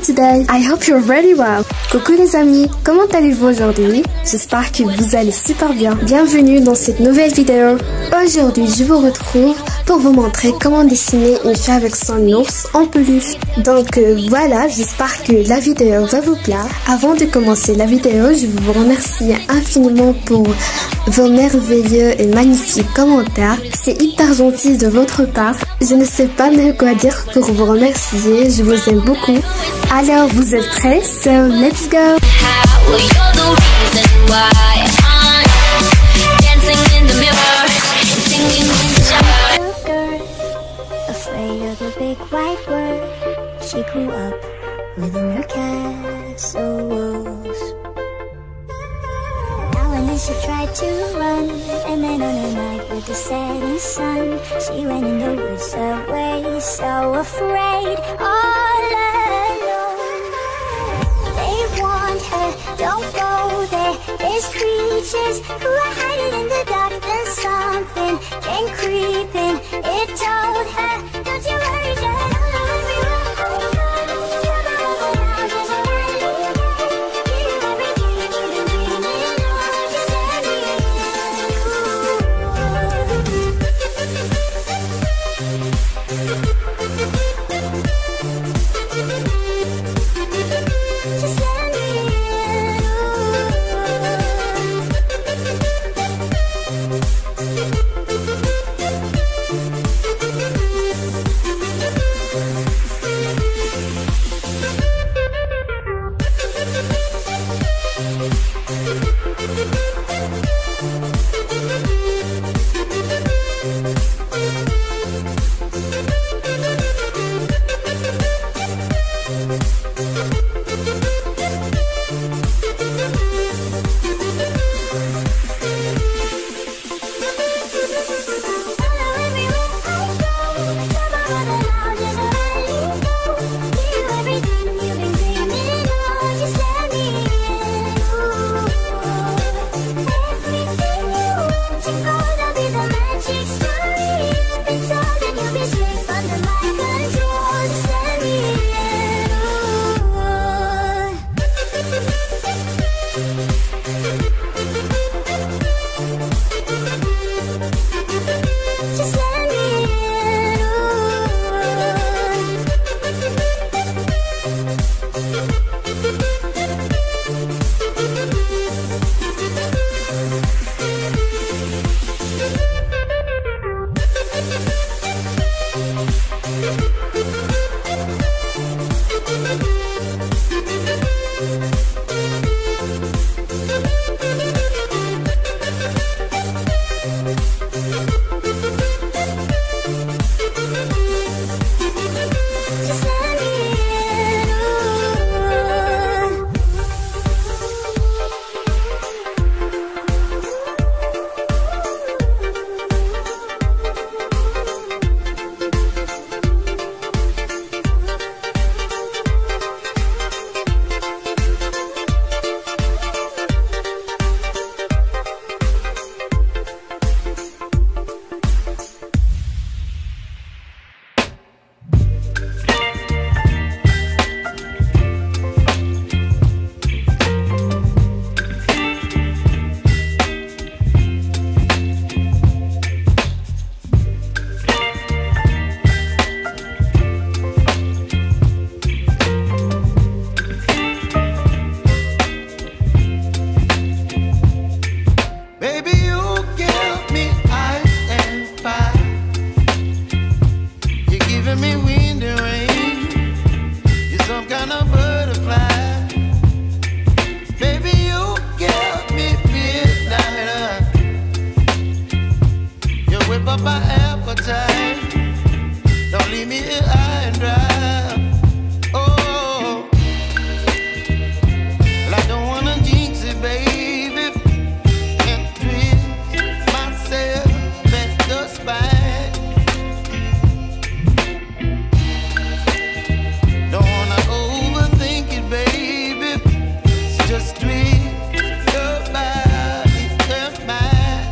today. I hope you're very well. Coucou les amis, comment allez-vous aujourd'hui? J'espère que vous allez super bien. Bienvenue dans cette nouvelle vidéo. Aujourd'hui, je vous retrouve pour vous montrer comment dessiner une fée avec son ours en peluche. Donc voilà, j'espère que la vidéo va vous plaire. Avant de commencer la vidéo, je vous remercie infiniment pour vos merveilleux et magnifiques commentaires. C'est hyper gentil de votre part. Je ne sais pas même quoi dire pour vous remercier. Je vous aime beaucoup. Alors, vous êtes prêts? So, let's go! She grew up within her castle walls. Now and then she tried to run, and then on a night with the setting sun, she ran in the woods away, so afraid, all alone. They warned her, don't go there, there's creatures who are hiding in the dark, and something came creeping, it told her, don't you worry, just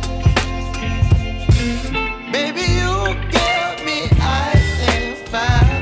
Baby, you give me ice and fire.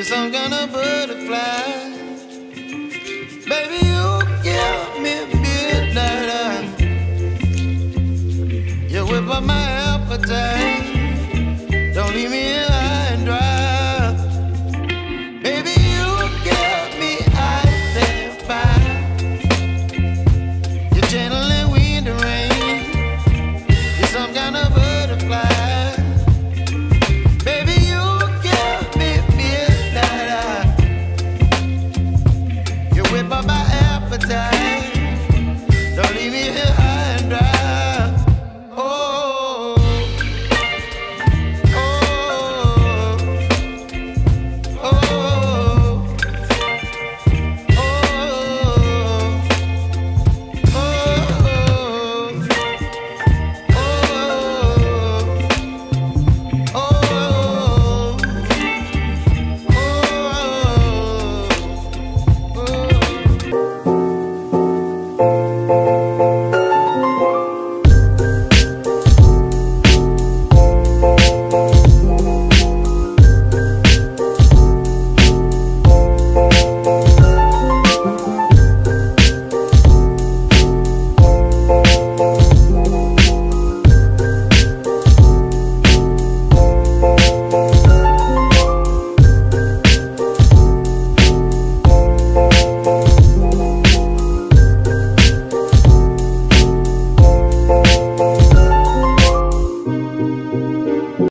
some kind of butterfly. Baby, you give me midnight. You whip up my appetite.